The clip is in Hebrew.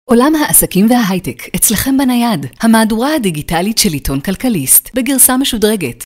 עולם העסקים וההייטק, אצלכם בנייד. המהדורה הדיגיטלית של עיתון כלכליסט, בגרסה משודרגת.